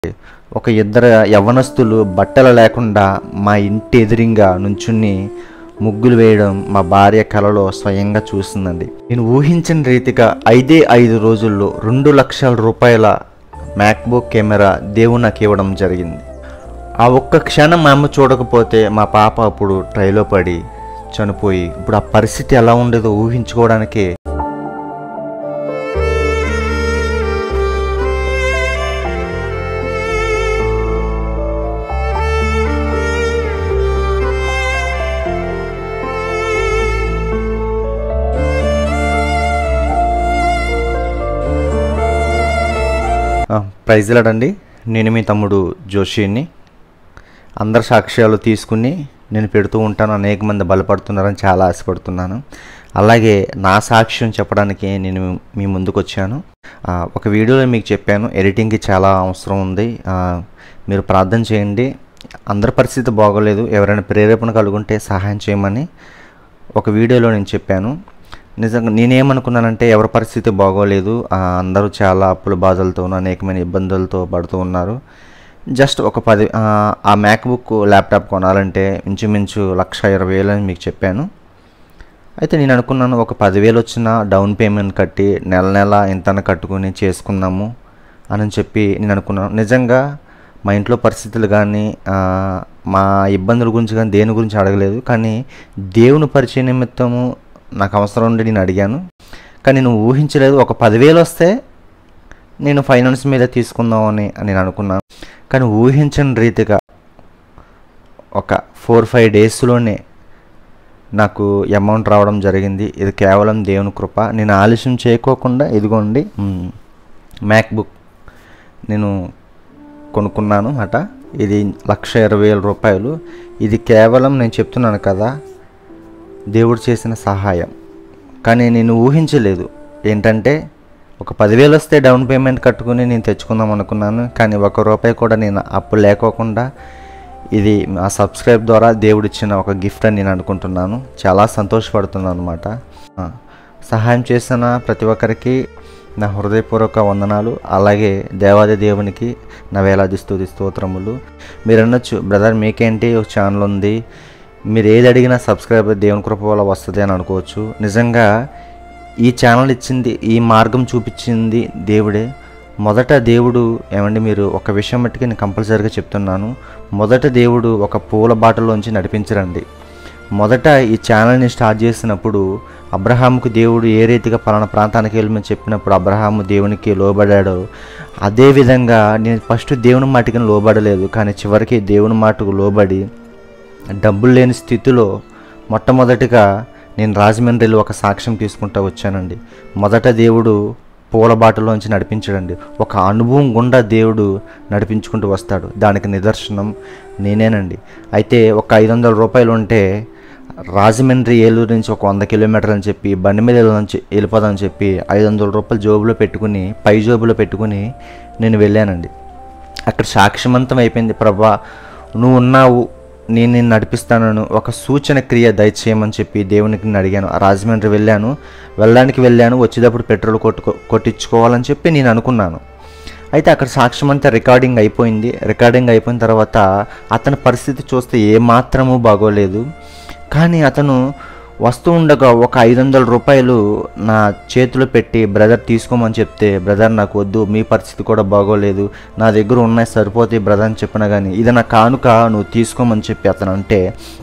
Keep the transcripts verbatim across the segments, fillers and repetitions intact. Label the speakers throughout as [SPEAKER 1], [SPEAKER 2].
[SPEAKER 1] ఒక ఇద్దరు యవ్వనస్తులు బట్టలు లేకుండా మా ఇంటి ఎదురింగా నుంచుని ముగ్గులు వేయడం మా భార్య కలలో స్వయంగా చూసిందండి. నేను ఊహించిన రీతిగా ఐదే ఐదు రోజుల్లో రెండు లక్షల రూపాయల మ్యాక్బుక్ కెమెరా దేవుడు నాకు ఇవ్వడం జరిగింది. ఆ ఒక్క క్షణం మా అమ్మ చూడకపోతే మా పాప అప్పుడు ట్రైలో పడి చనిపోయి ఇప్పుడు ఆ పరిస్థితి ఎలా ఉండేదో ఊహించుకోవడానికే ప్రైజ్ లాడండి. నేను మీ తమ్ముడు జోషిని. అందరి సాక్ష్యాలు తీసుకుని నేను పెడుతూ ఉంటాను. అనేక మంది బలపడుతున్నారని చాలా ఆశపడుతున్నాను. అలాగే నా సాక్ష్యం చెప్పడానికి నేను మీ ముందుకు వచ్చాను. ఒక వీడియోలో మీకు చెప్పాను, ఎడిటింగ్కి చాలా అవసరం ఉంది, మీరు ప్రార్థన చేయండి. అందరి పరిస్థితి బాగోలేదు, ఎవరైనా ప్రేరేపణ కలుగుంటే సహాయం చేయమని ఒక వీడియోలో నేను చెప్పాను. నిజంగా నేనేమనుకున్నానంటే ఎవరి పరిస్థితి బాగోలేదు, అందరూ చాలా అప్పుల బాధలతోనూ అనేకమైన ఇబ్బందులతో పడుతూ ఉన్నారు. జస్ట్ ఒక పది ఆ మ్యాక్బుక్ ల్యాప్టాప్ కొనాలంటే ఇంచుమించు లక్ష ఇరవై వేలు అని మీకు చెప్పాను. అయితే నేను అనుకున్నాను ఒక పదివేలు వచ్చిన డౌన్ పేమెంట్ కట్టి నెల నెల ఇంతన కట్టుకుని చేసుకుందాము అని చెప్పి నేను అనుకున్నాను. నిజంగా మా ఇంట్లో పరిస్థితులు కానీ మా ఇబ్బందుల గురించి కానీ దేని గురించి అడగలేదు. కానీ దేవుని పరిచయ నిమిత్తము నాకు అవసరం ఉండి నేను అడిగాను. కానీ నేను ఊహించలేదు ఒక పదివేలు వస్తే నేను ఫైనాన్స్ మీద తీసుకుందామని నేను అనుకున్నాను. కానీ ఊహించని రీతిగా ఒక ఫోర్ ఫైవ్ డేస్లోనే నాకు అమౌంట్ రావడం జరిగింది. ఇది కేవలం దేవుని కృప. నేను ఆలస్యం చేయకోకుండా ఇదిగోండి మ్యాక్బుక్ నేను కొనుక్కున్నాను అట. ఇది లక్ష ఇరవై వేల రూపాయలు. ఇది కేవలం నేను చెప్తున్నాను కదా దేవుడు చేసిన సహాయం. కానీ నేను ఊహించలేదు ఏంటంటే ఒక పదివేలు వస్తే డౌన్ పేమెంట్ కట్టుకుని నేను తెచ్చుకుందాం అనుకున్నాను. కానీ ఒక రూపాయి కూడా నేను అప్పు లేకోకుండా ఇది ఆ సబ్స్క్రైబ్ ద్వారా దేవుడు ఇచ్చిన ఒక గిఫ్ట్ అని నేను అనుకుంటున్నాను. చాలా సంతోషపడుతున్నాను అనమాట. సహాయం చేసిన ప్రతి ఒక్కరికి నా హృదయపూర్వక వందనాలు. అలాగే దేవాది దేవునికి నా వేలాది స్తుతి స్తోత్రములు. మీరు అనొచ్చు, బ్రదర్ మీకేంటి ఒక ఛానల్ ఉంది, మీరు ఏది అడిగినా సబ్స్క్రైబర్ దేవుని కృప వల్ల వస్తుంది అని అనుకోవచ్చు. నిజంగా ఈ ఛానల్ ఇచ్చింది, ఈ మార్గం చూపించింది దేవుడే. మొదట దేవుడు ఏమండి, మీరు ఒక విషయం మట్టుకి నేను కంపల్సరీగా చెప్తున్నాను, మొదట దేవుడు ఒక పూల బాటలోంచి నడిపించరండి. మొదట ఈ ఛానల్ని స్టార్ట్ చేసినప్పుడు అబ్రహాముకు దేవుడు ఏ రీతిగా పలానా ప్రాంతానికి వెళ్ళమని చెప్పినప్పుడు అబ్రహాము దేవునికి లోబడాడు. అదేవిధంగా నేను ఫస్ట్ దేవుని మాటకి లోబడలేదు, కానీ చివరికి దేవుని మాటకు లోబడి డబ్బులు లేని స్థితిలో మొట్టమొదటిగా నేను రాజమండ్రిలో ఒక సాక్ష్యం తీసుకుంటూ వచ్చానండి. మొదట దేవుడు పూల బాటలోంచి నడిపించాడండి. ఒక అనుభవం గుండా దేవుడు నడిపించుకుంటూ వస్తాడు. దానికి నిదర్శనం నేనేనండి. అయితే ఒక ఐదు వందల రూపాయలు ఉంటే రాజమండ్రి ఏలూరు నుంచి ఒక వంద కిలోమీటర్లు అని చెప్పి బండి మీద నుంచి వెళ్ళిపోదామని చెప్పి ఐదు వందల రూపాయలు జోబులో పెట్టుకుని పై జోబులో పెట్టుకుని నేను వెళ్ళానండి. అక్కడ సాక్ష్యవంతం అయిపోయింది. ప్రభా నువ్వు ఉన్నావు, నేను నేను నడిపిస్తానను ఒక సూచన క్రియ దయచేయమని చెప్పి దేవునికి నేను అడిగాను. రాజమండ్రి వెళ్ళాను, వెళ్ళడానికి వెళ్ళాను, వచ్చేటప్పుడు పెట్రోల్ కొట్టుకో కొట్టించుకోవాలని చెప్పి నేను అనుకున్నాను. అయితే అక్కడ సాక్ష్యం అంతా రికార్డింగ్ అయిపోయింది. రికార్డింగ్ అయిపోయిన తర్వాత అతని పరిస్థితి చూస్తే ఏమాత్రమూ బాగోలేదు. కానీ అతను వస్తూ ఉండగా ఒక ఐదు వందల రూపాయలు నా చేతిలో పెట్టి బ్రదర్ తీసుకోమని చెప్తే, బ్రదర్ నాకు వద్దు, మీ పరిస్థితి కూడా బాగోలేదు, నా దగ్గర ఉన్నాయి సరిపోతాయి బ్రదర్ అని చెప్పినా కానీ ఇది నా కానుక నువ్వు తీసుకోమని చెప్పి అతను అంటే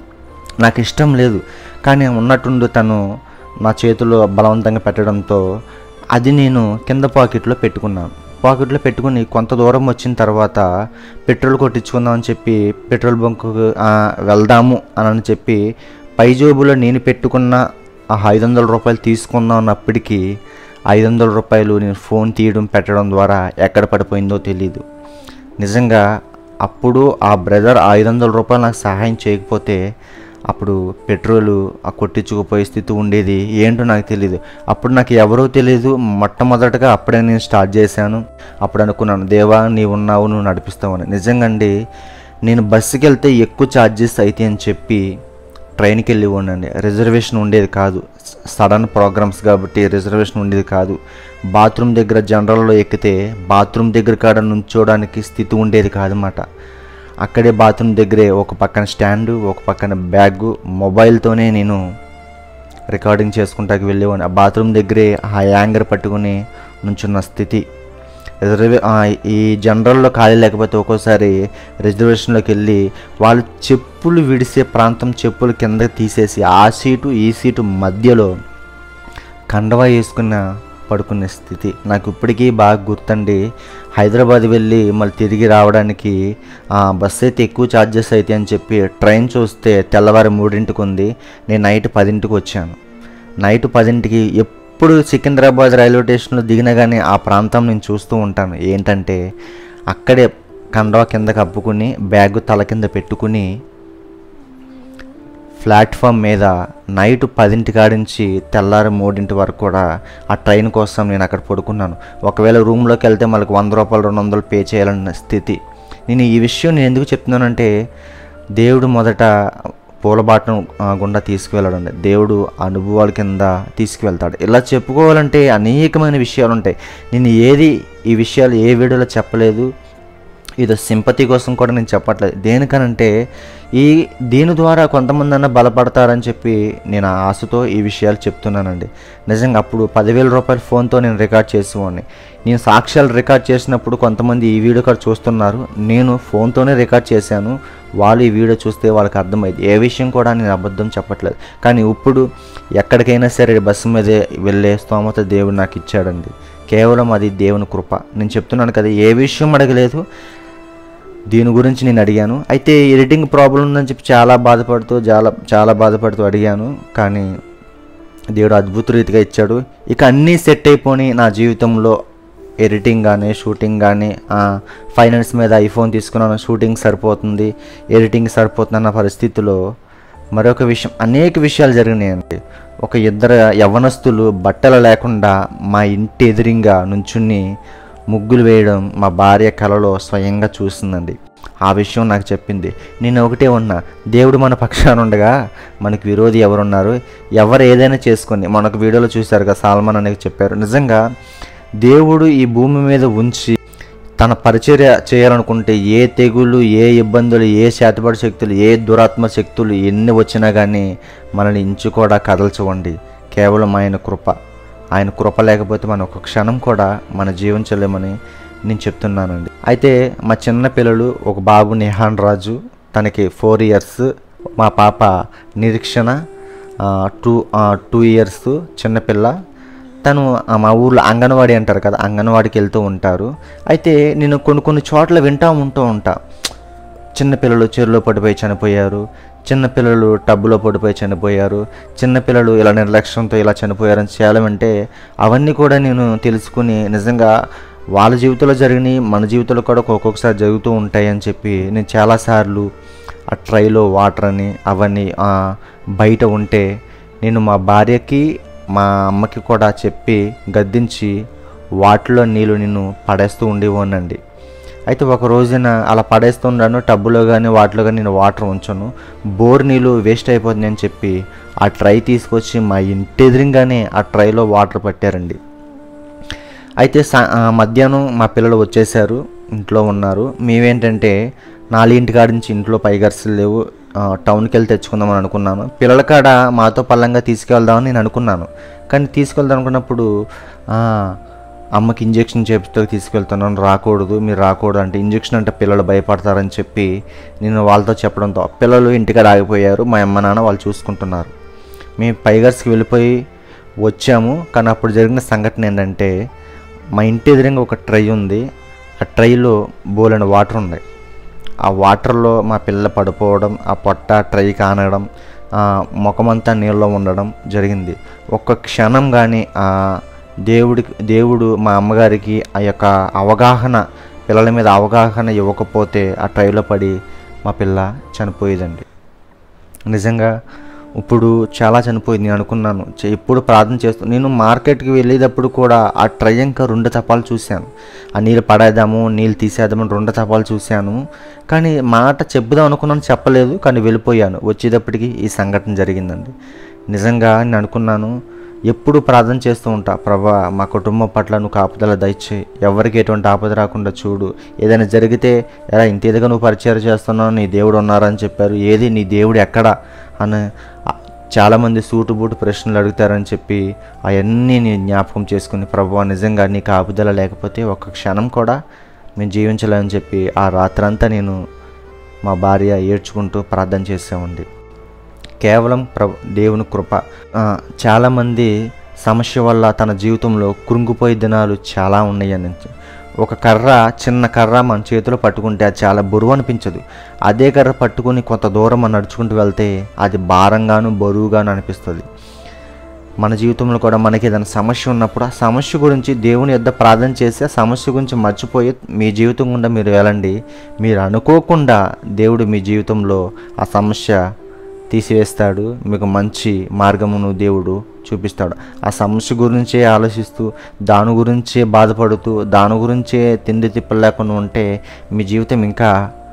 [SPEAKER 1] నాకు ఇష్టం లేదు. కానీ ఉన్నట్టుండి తను నా చేతిలో బలవంతంగా పెట్టడంతో అది నేను కింద పాకెట్లో పెట్టుకున్నాను. పాకెట్లో పెట్టుకుని కొంత దూరం వచ్చిన తర్వాత పెట్రోల్ కొట్టించుకుందామని చెప్పి పెట్రోల్ బంకు వెళ్దాము అని చెప్పి పై జోబులో నేను పెట్టుకున్న ఆ ఐదు వందల రూపాయలు తీసుకుందాం అన్నప్పటికీ ఐదు వందల రూపాయలు నేను ఫోన్ తీయడం పెట్టడం ద్వారా ఎక్కడ పడిపోయిందో తెలీదు. నిజంగా అప్పుడు ఆ బ్రదర్ ఐదు వందల రూపాయలు నాకు సహాయం చేయకపోతే అప్పుడు పెట్రోలు ఆ కొట్టించుకుపోయే స్థితి ఉండేది. ఏంటో నాకు తెలియదు. అప్పుడు నాకు ఎవరో తెలియదు. మొట్టమొదటగా అప్పుడే నేను స్టార్ట్ చేశాను. అప్పుడు అనుకున్నాను, దేవా నీవు ఉన్నావు, నువ్వు నడిపిస్తావని. నిజంగా అండి, నేను బస్సుకి వెళ్తే ఎక్కువ ఛార్జెస్ అయితే అని చెప్పి ట్రైన్కి వెళ్ళి ఉండండి. రిజర్వేషన్ ఉండేది కాదు, సడన్ ప్రోగ్రామ్స్ కాబట్టి రిజర్వేషన్ ఉండేది కాదు. బాత్రూమ్ దగ్గర జనరల్లో ఎక్కితే బాత్రూమ్ దగ్గర కాడ నుంచోడానికి స్థితి ఉండేది కాదన్నమాట. అక్కడే బాత్రూమ్ దగ్గరే ఒక పక్కన స్టాండు, ఒక పక్కన బ్యాగు, మొబైల్తోనే నేను రికార్డింగ్ చేసుకుంటాకి వెళ్ళేవాడిని. ఆ బాత్రూమ్ దగ్గరే ఆ యాంగర్ పట్టుకుని నుంచున్న స్థితి. రిజర్వే ఈ జనరల్లో ఖాళీ లేకపోతే ఒక్కోసారి రిజర్వేషన్లోకి వెళ్ళి వాళ్ళు చెప్పులు విడిసే ప్రాంతం చెప్పులు కింద తీసేసి ఆ సీటు ఈ సీటు మధ్యలో కండవా వేసుకున్న పడుకునే స్థితి నాకు ఇప్పటికీ బాగా గుర్తండి. హైదరాబాద్ వెళ్ళి మళ్ళీ తిరిగి రావడానికి బస్సు అయితే ఎక్కువ ఛార్జెస్ అయితే అని చెప్పి ట్రైన్ చూస్తే తెల్లవారి మూడింటికి ఉంది. నేను నైట్ పదింటికి వచ్చాను. నైట్ పదింటికి ఎప్పుడు సికింద్రాబాద్ రైల్వే స్టేషన్లో దిగినా కానీ ఆ ప్రాంతం నేను చూస్తూ ఉంటాను. ఏంటంటే అక్కడే కండవా కింద కప్పుకుని బ్యాగ్ తల కింద పెట్టుకుని ప్లాట్ఫామ్ మీద నైట్ పదింటి కాడించి తెల్లారి మూడింటి వరకు కూడా ఆ ట్రైన్ కోసం నేను అక్కడ పడుకున్నాను. ఒకవేళ రూమ్లోకి వెళ్తే మనకు వంద రూపాయలు రెండు వందలు పే చేయాలన్న స్థితి. నేను ఈ విషయం నేను ఎందుకు చెప్తున్నానంటే దేవుడు మొదట పూలబాటను గుండా తీసుకువెళ్ళాడండి. దేవుడు అనుభవాల కింద తీసుకువెళ్తాడు. ఇలా చెప్పుకోవాలంటే అనేకమైన విషయాలు ఉంటాయి. నేను ఏది ఈ విషయాలు ఏ వీడియోలో చెప్పలేదు. ఇది సింపతి కోసం కూడా నేను చెప్పట్లేదు. దేనికనంటే ఈ దీని ద్వారా కొంతమంది అన్న బలపడతారని చెప్పి నేను ఆశతో ఈ విషయాలు చెప్తున్నానండి. నిజంగా అప్పుడు పదివేల రూపాయల ఫోన్తో నేను రికార్డ్ చేసేవాడిని. నేను సాక్ష్యాలు రికార్డ్ చేసినప్పుడు కొంతమంది ఈ వీడియో కూడా చూస్తున్నారు. నేను ఫోన్తోనే రికార్డ్ చేశాను. వాళ్ళు ఈ వీడియో చూస్తే వాళ్ళకి అర్థమైంది. ఏ విషయం కూడా నేను అబద్ధం చెప్పట్లేదు. కానీ ఇప్పుడు ఎక్కడికైనా సరే బస్సు మీదే వెళ్ళే స్తోమత దేవుడు నాకు ఇచ్చాడండి. కేవలం అది దేవుని కృప. నేను చెప్తున్నాను కదా, ఏ విషయం అడగలేదు, దీని గురించి నేను అడిగాను. అయితే ఎడిటింగ్ ప్రాబ్లం ఉందని చెప్పి చాలా బాధపడుతూ చాలా చాలా బాధపడుతూ అడిగాను. కానీ దేవుడు అద్భుత రీతిగా ఇచ్చాడు. ఇక అన్నీ సెట్ అయిపోయి నా జీవితంలో ఎడిటింగ్ కానీ షూటింగ్ కానీ ఫైనాన్స్ మీద ఐఫోన్ తీసుకున్నాను, షూటింగ్ సరిపోతుంది, ఎడిటింగ్ సరిపోతుంది అన్న పరిస్థితిలో మరొక విషయం అనేక విషయాలు జరిగినాయండి. ఒక ఇద్దరు యవ్వనస్తులు బట్టలు లేకుండా మా ఇంటి ఎదురింగా నుంచుని ముగ్గులు వేయడం మా భార్య కలలో స్వయంగా చూసిందండి. ఆ విషయం నాకు చెప్పింది. నేను ఒకటే ఉన్నా, దేవుడు మన పక్షాన ఉండగా మనకు విరోధి ఎవరున్నారు? ఎవరు ఏదైనా చేసుకొని మనకు వీడియోలో చూశారు కదా, సాల్మన్ అనేది చెప్పారు. నిజంగా దేవుడు ఈ భూమి మీద ఉంచి తన పరిచర్య చేయాలనుకుంటే ఏ తెగులు, ఏ ఇబ్బందులు, ఏ శాతపడి శక్తులు, ఏ దురాత్మ శక్తులు ఎన్ని వచ్చినా కానీ మనల్ని ఇంచు కూడా కదల్చవండి. కేవలం ఆయన కృప. ఆయన కృప లేకపోతే మనం ఒక క్షణం కూడా మన జీవించలేమని నేను చెప్తున్నానండి. అయితే మా చిన్న పిల్లలు, ఒక బాబు నిహాన్ రాజు, తనకి ఫోర్ ఇయర్స్, మా పాప నిరీక్షణ టూ టూ ఇయర్స్ చిన్నపిల్ల. తను మా ఊళ్ళో అంగన్వాడీ అంటారు కదా, అంగన్వాడికి వెళ్తూ ఉంటారు. అయితే నేను కొన్ని కొన్ని చోట్ల వింటూ ఉంటూ ఉంటా, చిన్నపిల్లలు చెరువులో పడిపోయి చనిపోయారు, చిన్నపిల్లలు టబ్బులో పడిపోయి చనిపోయారు, చిన్నపిల్లలు ఇలా నిర్లక్ష్యంతో ఇలా చనిపోయారని చాలా అంటే అవన్నీ కూడా నేను తెలుసుకుని నిజంగా వాళ్ళ జీవితంలో జరిగినాయి, మన జీవితంలో కూడా ఒక్కొక్కసారి జరుగుతూ ఉంటాయి అని చెప్పి నేను చాలాసార్లు ఆ ట్రైలో వాటర్ అని అవన్నీ బయట ఉంటే నేను మా భార్యకి మా అమ్మకి కూడా చెప్పి గద్దించి వాటిలో నీళ్ళు నేను పడేస్తూ ఉండేవాడినండి. అయితే ఒక రోజున అలా పడేస్తున్నాను, టబ్బులో కానీ వాటిలో కానీ నేను వాటర్ ఉంచాను. బోర్ నీళ్ళు వేస్ట్ అయిపోతుంది అని చెప్పి ఆ ట్రై తీసుకొచ్చి మా ఇంటి ఎదురుగానే ఆ ట్రైలో వాటర్ పట్టారండి. అయితే సా మధ్యాహ్నం మా పిల్లలు వచ్చేసారు, ఇంట్లో ఉన్నారు. మేమేంటంటే నాలుగింటి కాడి నుంచి ఇంట్లో పైగర్సులు లేవు, టౌన్కి వెళ్ళి తెచ్చుకుందామని అనుకున్నాను. పిల్లల కాడ మాతో పల్లంగా తీసుకెళ్దామని నేను అనుకున్నాను. కానీ తీసుకెళ్దాం అనుకున్నప్పుడు అమ్మకి ఇంజెక్షన్ చేపిస్తే తీసుకెళ్తున్నాను, రాకూడదు, మీరు రాకూడదు అంటే ఇంజెక్షన్ అంటే పిల్లలు భయపడతారని చెప్పి నేను వాళ్ళతో చెప్పడంతో పిల్లలు ఇంటికాడ ఆగిపోయారు. మా అమ్మ నాన్న వాళ్ళు చూసుకుంటున్నారు. మేము పైగర్స్కి వెళ్ళిపోయి వచ్చాము. కానీ అప్పుడు జరిగిన సంఘటన ఏంటంటే మా ఇంటి ఎదురుగా ఒక ట్రై ఉంది. ఆ ట్రైలో బోలెడు వాటర్ ఉన్నాయి. ఆ వాటర్లో మా పిల్లలు పడిపోవడం, ఆ పొట్ట ట్రై కానడం, ముఖమంతా నీళ్ళలో ఉండడం జరిగింది. ఒక్క క్షణం కానీ దేవుడికి దేవుడు మా అమ్మగారికి ఆ యొక్క అవగాహన, పిల్లల మీద అవగాహన ఇవ్వకపోతే ఆ ట్రైలో పడి మా పిల్ల చనిపోయేదండి. నిజంగా ఇప్పుడు చాలా చనిపోయింది. నేను అనుకున్నాను ఎప్పుడు ప్రార్థన చేస్తూ నేను మార్కెట్కి వెళ్ళేటప్పుడు కూడా ఆ ట్రయంక రెండు తపాలు చూశాను. ఆ నీళ్ళు పడేద్దాము నీళ్ళు తీసేద్దామని రెండు తపాలు చూశాను. కానీ మాట చెప్పుదాం అనుకున్నాను, చెప్పలేదు. కానీ వెళ్ళిపోయాను. వచ్చేటప్పటికి ఈ సంఘటన జరిగిందండి. నిజంగా నేను అనుకున్నాను ఎప్పుడు ప్రార్థన చేస్తూ ఉంటా, ప్రభా మా కుటుంబం పట్ల నువ్వు కాపుదల దయచేయి, ఎవరికి ఎటువంటి ఆపద రాకుండా చూడు, ఏదైనా జరిగితే ఎలా ఇంత ఇదిగా నువ్వు పరిచయం చేస్తున్నావు, నీ దేవుడు ఉన్నారని చెప్పారు, ఏది నీ దేవుడు ఎక్కడా అని చాలామంది సూటుబూటు ప్రశ్నలు అడుగుతారని చెప్పి అవన్నీ నేను జ్ఞాపకం చేసుకుని, ప్రభువా నిజంగా నీ కాపుదల లేకపోతే ఒక్క క్షణం కూడా మేము జీవించలేమని చెప్పి ఆ రాత్రంతా నేను మా భార్య ఏడ్చుకుంటూ ప్రార్థన చేసామండి. కేవలం ప్ర దేవుని కృప. చాలామంది సమస్య వల్ల తన జీవితంలో కృంగిపోయే దినాలు చాలా ఉన్నాయని. ఒక కర్ర, చిన్న కర్ర మన చేతిలో పట్టుకుంటే అది చాలా బరువు అనిపించదు. అదే కర్ర పట్టుకుని కొంత దూరం మనం నడుచుకుంటూ వెళ్తే అది భారంగాను బరువుగాను అనిపిస్తుంది. మన జీవితంలో కూడా మనకి ఏదైనా సమస్య ఉన్నప్పుడు ఆ సమస్య గురించి దేవుని యొద్ద ప్రార్థన చేసి ఆ సమస్య గురించి మర్చిపోయి మీ జీవితం గుండా మీరు వెళ్ళండి. మీరు అనుకోకుండా దేవుడు మీ జీవితంలో ఆ సమస్య తీసివేస్తాడు. మీకు మంచి మార్గమును దేవుడు చూపిస్తాడు. ఆ సమస్య గురించే ఆలోచిస్తూ దాని గురించే బాధపడుతూ దాని గురించే తిండి తిప్పలు లేకుండా ఉంటే మీ జీవితం ఇంకా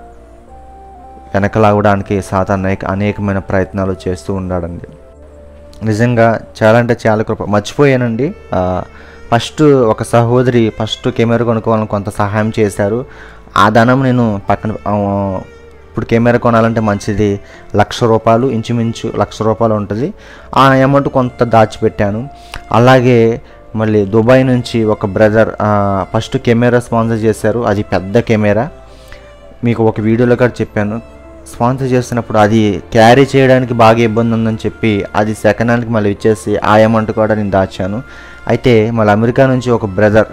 [SPEAKER 1] వెనకలాగడానికి సాతాను అనేక అనేకమైన ప్రయత్నాలు చేస్తూ ఉన్నాడండి. నిజంగా చాలా అంటే చాలా కృప. మర్చిపోయానండి, ఫస్ట్ ఒక సహోదరి ఫస్ట్ కెమెరా కొనుక్కోవాలని కొంత సహాయం చేశారు. ఆ ధనం నేను పక్కన, ఇప్పుడు కెమెరా కొనాలంటే మంచిది లక్ష రూపాయలు ఇంచుమించు లక్ష రూపాయలు ఉంటుంది. ఆ అమౌంట్ కొంత దాచిపెట్టాను. అలాగే మళ్ళీ దుబాయ్ నుంచి ఒక బ్రదర్ ఫస్ట్ కెమెరా స్పాన్సర్ చేశారు. అది పెద్ద కెమెరా, మీకు ఒక వీడియోలో కూడా చెప్పాను. స్పాన్సర్ చేస్తున్నప్పుడు అది క్యారీ చేయడానికి బాగా ఇబ్బంది ఉందని చెప్పి అది సెకండ్ హ్యాండ్కి మళ్ళీ ఇచ్చేసి ఆ అమౌంట్ కూడా నేను దాచాను. అయితే మళ్ళీ అమెరికా నుంచి ఒక బ్రదర్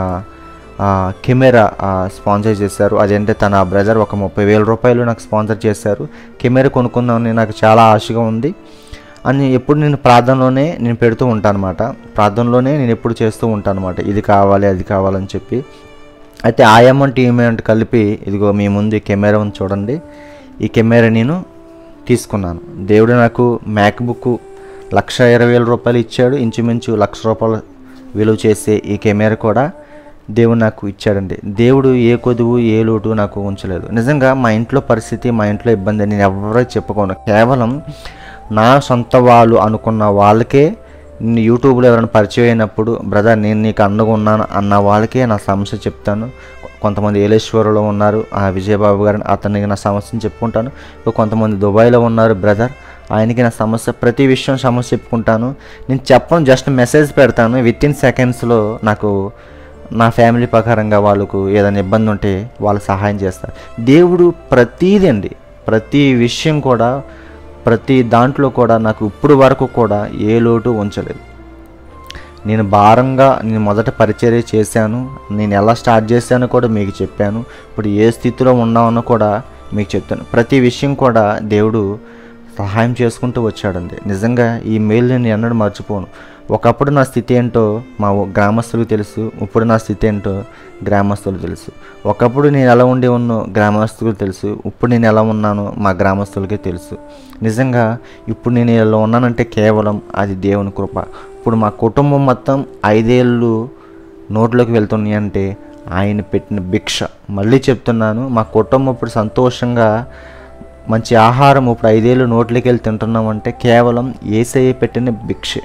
[SPEAKER 1] కెమెరా స్పాన్సర్ చేశారు. అదంటే తన బ్రదర్ ఒక ముప్పై వేల రూపాయలు నాకు స్పాన్సర్ చేశారు. కెమెరా కొనుక్కుందామని నాకు చాలా ఆశగా ఉంది అని ఎప్పుడు నేను ప్రార్థనలోనే నేను పెడుతూ ఉంటాను అనమాట. ప్రార్థనలోనే నేను ఎప్పుడు చేస్తూ ఉంటాను అనమాట, ఇది కావాలి అది కావాలని చెప్పి. అయితే ఆ అమౌంట్ ఈ అమౌంట్ కలిపి ఇదిగో మీ ముందు ఈ కెమెరా ఉంది చూడండి. ఈ కెమెరా నేను తీసుకున్నాను. దేవుడు నాకు మ్యాక్బుక్ లక్ష ఇరవై వేల రూపాయలు ఇచ్చాడు. ఇంచుమించు లక్ష రూపాయలు విలువ చేసే ఈ కెమెరా కూడా దేవుడు నాకు ఇచ్చాడండి. దేవుడు ఏ కొదువు ఏ లోటు నాకు ఉంచలేదు. నిజంగా మా ఇంట్లో పరిస్థితి, మా ఇంట్లో ఇబ్బంది నేను ఎవరో చెప్పుకోను. కేవలం నా సొంత వాళ్ళు అనుకున్న వాళ్ళకే, నేను యూట్యూబ్లో ఎవరైనా పరిచయం అయినప్పుడు బ్రదర్ నేను నీకు అండగా ఉన్నాను అన్న వాళ్ళకే నా సమస్య చెప్తాను. కొంతమంది ఏలేశ్వరంలో ఉన్నారు ఆ విజయబాబు గారిని, అతనికి నా సమస్యను చెప్పుకుంటాను. కొంతమంది దుబాయ్లో ఉన్నారు బ్రదర్, ఆయనకి నా సమస్య, ప్రతి విషయం సమస్య చెప్పుకుంటాను. నేను చెప్పను, జస్ట్ మెసేజ్ పెడతాను. విత్ ఇన్ సెకండ్స్లో నాకు నా ఫ్యామిలీ ప్రకారంగా వాళ్ళకు ఏదైనా ఇబ్బంది ఉంటే వాళ్ళు సహాయం చేస్తారు. దేవుడు ప్రతీది అండి, ప్రతి విషయం కూడా, ప్రతి దాంట్లో కూడా నాకు ఇప్పుడు వరకు కూడా ఏ లోటు ఉంచలేదు. నేను భారంగా నేను మొదట పరిచర్య చేశాను. నేను ఎలా స్టార్ట్ చేశానో కూడా మీకు చెప్పాను. ఇప్పుడు ఏ స్థితిలో ఉన్నామో కూడా మీకు చెప్తాను. ప్రతి విషయం కూడా దేవుడు సహాయం చేసుకుంటూ వచ్చాడండి. నిజంగా ఈ మేలు నేను ఎన్నడూ మర్చిపోను. ఒకప్పుడు నా స్థితి ఏంటో మా గ్రామస్తులకు తెలుసు, ఇప్పుడు నా స్థితి ఏంటో గ్రామస్తులకు తెలుసు. ఒకప్పుడు నేను ఎలా ఉండి ఉన్నో గ్రామస్తులకు తెలుసు, ఇప్పుడు నేను ఎలా ఉన్నానో మా గ్రామస్తులకే తెలుసు. నిజంగా ఇప్పుడు నేను ఎలా ఉన్నానంటే కేవలం అది దేవుని కృప. ఇప్పుడు మా కుటుంబం మొత్తం ఐదేళ్ళు నోట్లోకి వెళ్తున్నాయి అంటే ఆయన పెట్టిన భిక్ష. మళ్ళీ చెప్తున్నాను, మా కుటుంబం ఇప్పుడు సంతోషంగా మంచి ఆహారం ఇప్పుడు ఐదేళ్ళు నోట్లోకి వెళ్ళి తింటున్నామంటే కేవలం యేసయ్య పెట్టిన భిక్షే.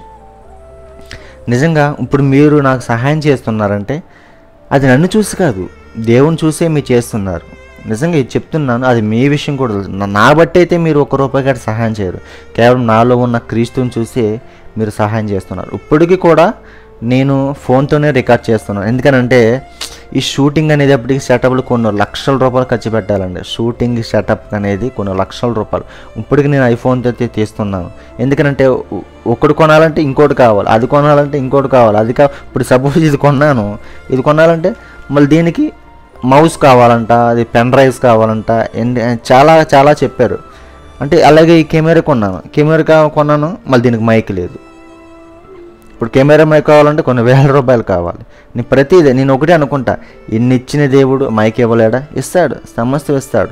[SPEAKER 1] నిజంగా ఇప్పుడు మీరు నాకు సహాయం చేస్తున్నారంటే అది నన్ను చూసి కాదు, దేవుని చూసే మీరు చేస్తున్నారు. నిజంగా ఇది చెప్తున్నాను, అది మీ విషయం కూడా. నా బట్టి అయితే మీరు ఒక్క రూపాయి గట్టి సహాయం చేయరు, కేవలం నాలో ఉన్న క్రీస్తుని చూసే మీరు సహాయం చేస్తున్నారు. ఇప్పటికీ కూడా నేను ఫోన్తోనే రికార్డ్ చేస్తున్నాను. ఎందుకనంటే ఈ షూటింగ్ అనేటప్పటికి సెటప్లు కొన్ని లక్షల రూపాయలు ఖర్చు పెట్టాలండి. షూటింగ్ సెటప్ అనేది కొన్ని లక్షల రూపాయలు. ఇప్పటికి నేను ఐఫోన్తో తీస్తున్నాను. ఎందుకనంటే ఒకటి కొనాలంటే ఇంకోటి కావాలి, అది కొనాలంటే ఇంకోటి కావాలి, అది కా ఇప్పుడు సపోజ్ ఇది కొన్నాను, ఇది కొనాలంటే మళ్ళీ దీనికి మౌస్ కావాలంట, అది పెన్ డ్రైవ్స్ కావాలంట, చాలా చాలా చెప్పారు. అంటే అలాగే ఈ కెమెరా కొన్నాను, కెమెరా కొన్నాను, మళ్ళీ దీనికి మైక్ లేదు. ఇప్పుడు కెమెరా మైక్ కావాలంటే కొన్ని వేల రూపాయలు కావాలి. నేను ప్రతిదీ నేను ఒకటే అనుకుంటా, ఎన్ని ఇచ్చిన దేవుడు మైక్ ఇవ్వలేడా? ఇస్తాడు, సమస్య ఇస్తాడు.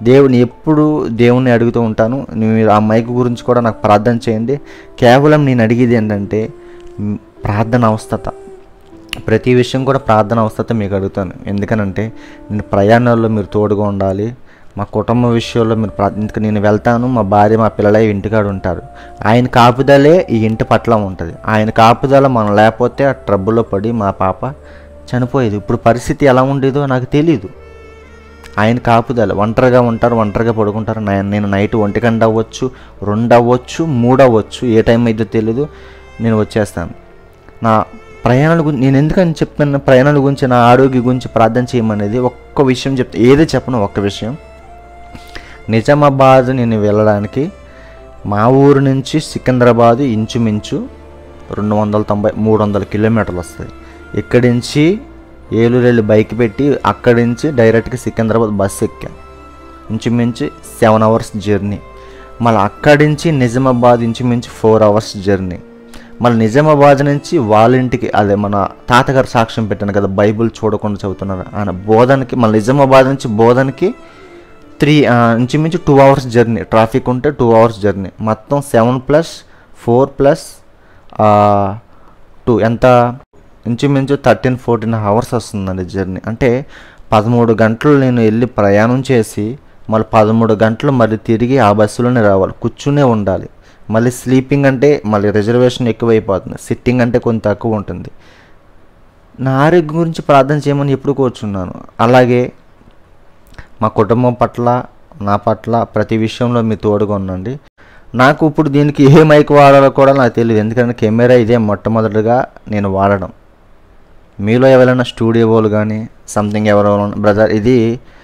[SPEAKER 1] దేవుని ఎప్పుడు దేవుణ్ణి అడుగుతూ ఉంటాను. మీరు ఆ మైక్ గురించి కూడా నాకు ప్రార్థన చేయండి. కేవలం నేను అడిగేది ఏంటంటే ప్రార్థన అవస్థత, ప్రతి విషయం కూడా ప్రార్థన అవస్థత మీకు అడుగుతాను. ఎందుకనంటే నేను ప్రయాణాల్లో మీరు తోడుగా ఉండాలి. మా కుటుంబ విషయంలో మీరు ప్రా ఇందుకు నేను వెళ్తాను, మా భార్య మా పిల్లలే ఇంటికాడ ఉంటారు. ఆయన కాపుదలే ఈ ఇంటి పట్ల ఉంటుంది. ఆయన కాపుదల మనం లేకపోతే ఆ ట్రబుల్లో పడి మా పాప చనిపోయేది. ఇప్పుడు పరిస్థితి ఎలా ఉండేదో నాకు తెలీదు. ఆయన కాపుదల, ఒంటరిగా ఉంటారు, ఒంటరిగా పడుకుంటారు. నేను నైట్ ఒంటి గంట అవ్వచ్చు, రెండు అవ్వచ్చు, మూడు అవ్వచ్చు, ఏ టైం అయితే తెలీదు, నేను వచ్చేస్తాను. నా ప్రయాణాల గురించి నేను ఎందుకని చెప్తాను, ప్రయాణాల గురించి నా ఆరోగ్య గురించి ప్రార్థన చేయమనేది ఒక్క విషయం చెప్తా. ఏది చెప్పను, ఒక్క విషయం. నిజామాబాద్ నేను వెళ్ళడానికి మా ఊరు నుంచి సికింద్రాబాద్ ఇంచుమించు రెండు వందల తొంభై మూడు వందల కిలోమీటర్లు వస్తుంది. ఇక్కడి నుంచి ఏలూరు వెళ్ళి బైక్ పెట్టి అక్కడి నుంచి డైరెక్ట్గా సికింద్రాబాద్ బస్సు ఎక్కాను. ఇంచుమించు సెవెన్ అవర్స్ జర్నీ. మళ్ళీ అక్కడి నుంచి నిజామాబాద్ ఇంచుమించు ఫోర్ అవర్స్ జర్నీ. మళ్ళీ నిజామాబాద్ నుంచి వాళ్ళ ఇంటికి, అదే మన తాతగారు సాక్ష్యం పెట్టాను కదా, బైబుల్ చూడకుండా చదువుతున్నారు ఆయన బోధనకి, మళ్ళీ నిజామాబాద్ నుంచి బోధనకి త్రీ ఇంచుమించు టూ అవర్స్ జర్నీ. ట్రాఫిక్ ఉంటే టూ అవర్స్ జర్నీ. మొత్తం seven plus four plus two ఎంత, ఇంచుమించు థర్టీన్ ఫోర్టీన్ అవర్స్ వస్తుందండి జర్నీ. అంటే పదమూడు గంటలు నేను వెళ్ళి ప్రయాణం చేసి మళ్ళీ పదమూడు గంటలు మళ్ళీ తిరిగి ఆ బస్సులోనే రావాలి, కూర్చునే ఉండాలి. మళ్ళీ స్లీపింగ్ అంటే మళ్ళీ రిజర్వేషన్ ఎక్కువైపోతుంది, సిట్టింగ్ అంటే కొంచెం తక్కువ ఉంటుంది. నా ఆరోగ్యం గురించి ప్రార్థన చేయమని ఎప్పుడు కోరుచున్నాను. అలాగే మా కుటుంబం పట్ల, నా పట్ల ప్రతి విషయంలో మీరు తోడుగా ఉండండి. నాకు ఇప్పుడు దీనికి ఏ మైక్ వాడాలో కూడా నాకు తెలియదు. ఎందుకంటే కెమెరా ఇదే మొట్టమొదటిగా నేను వాడడం. మీలో ఎవరైనా స్టూడియో వాళ్ళు కానీ సంథింగ్ ఎవరైనా బ్రదర్ ఇది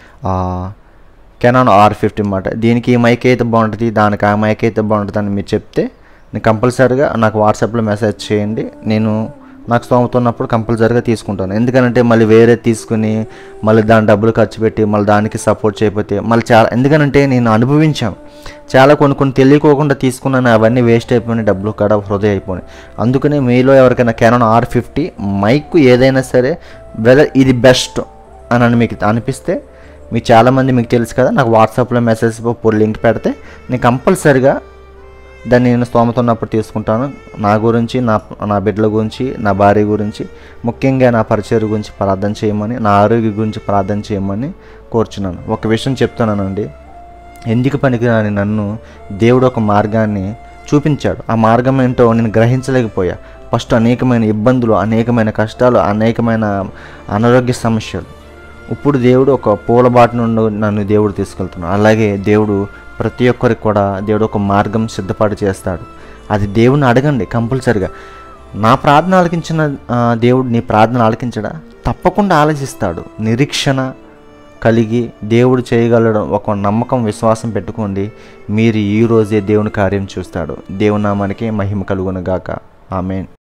[SPEAKER 1] కెనాన్ ఆర్ ఫిఫ్టీ అన్నమాట, దీనికి ఈ మైక్ అయితే బాగుంటుంది, దానికి ఆ మైక్ అయితే బాగుంటుంది అని మీరు చెప్తే నేను కంపల్సరీగా నాకు వాట్సాప్లో మెసేజ్ చేయండి. నేను నాకు స్తోమతున్నప్పుడు కంపల్సరీగా తీసుకుంటాను. ఎందుకంటే మళ్ళీ వేరే తీసుకుని మళ్ళీ దాని డబ్బులు ఖర్చు పెట్టి మళ్ళీ దానికి సపోర్ట్ చేయకపోతే మళ్ళీ చాలా, ఎందుకంటే నేను అనుభవించాను చాలా, కొన్ని కొన్ని తెలియకోకుండా తీసుకున్నాను, అవన్నీ వేస్ట్ అయిపోయినాయి, డబ్బులు కాడ హృదయ అయిపోయినాయి. అందుకనే మీలో ఎవరికైనా కెనాన్ ఆర్ ఫిఫ్టీ మైక్ ఏదైనా సరే వెదర్ ఇది బెస్ట్ అని మీకు అనిపిస్తే, మీకు చాలామంది మీకు తెలుసు కదా, నాకు వాట్సాప్లో మెసేజ్ లింక్ పెడితే నేను కంపల్సరీగా దాన్ని నేను స్తోమత ఉన్నప్పుడు తీసుకుంటాను. నా గురించి, నా నా బిడ్డల గురించి, నా భార్య గురించి, ముఖ్యంగా నా పరిచయం గురించి ప్రార్థన చేయమని, నా ఆరోగ్య గురించి ప్రార్థన చేయమని కోరుచున్నాను. ఒక విషయం చెప్తున్నానండి, ఎందుకు పనికిరాని నన్ను దేవుడు ఒక మార్గాన్ని చూపించాడు. ఆ మార్గం ఏంటో నేను గ్రహించలేకపోయా. ఫస్ట్ అనేకమైన ఇబ్బందులు, అనేకమైన కష్టాలు, అనేకమైన అనారోగ్య సమస్యలు. ఇప్పుడు దేవుడు ఒక పూలబాట నుండి నన్ను దేవుడు తీసుకెళ్తున్నాడు. అలాగే దేవుడు ప్రతి ఒక్కరికి కూడా దేవుడు ఒక మార్గం సిద్ధపాటు చేస్తాడు. అది దేవుడిని అడగండి కంపల్సరిగా. నా ప్రార్థన ఆలకించిన దేవుడు నీ ప్రార్థన ఆలకించడా? తప్పకుండా ఆలోచిస్తాడు. నిరీక్షణ కలిగి దేవుడు చేయగలడం ఒక నమ్మకం, విశ్వాసం పెట్టుకోండి. మీరు ఈరోజే దేవుని కార్యం చూస్తాడు. దేవుని నామానికి మహిమ కలుగును గాక. ఆమేన్.